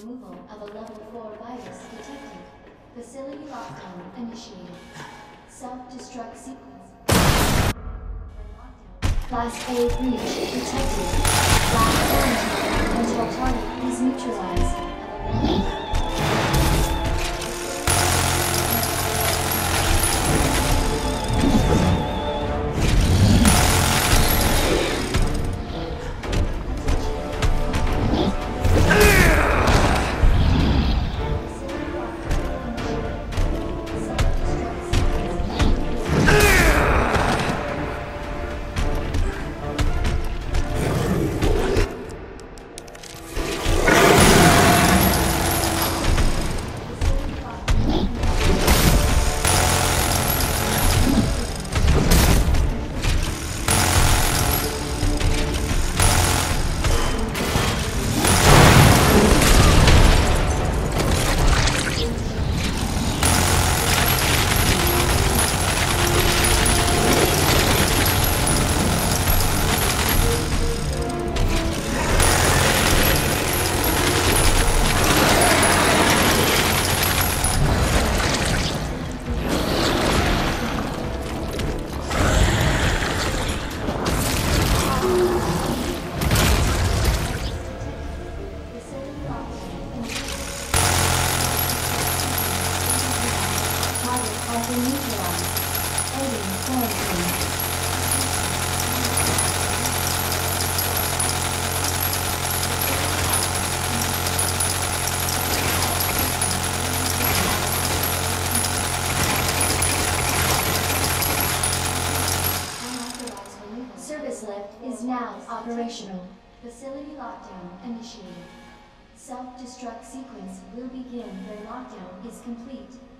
Removal of a level 4 virus detected. Facility lockdown initiated. Self-destruct sequence. Lockdown. Class A breach detected. Black quarantine until target is neutralized. Service lift is now operational. Facility lockdown initiated. Self-destruct sequence will begin when lockdown is complete.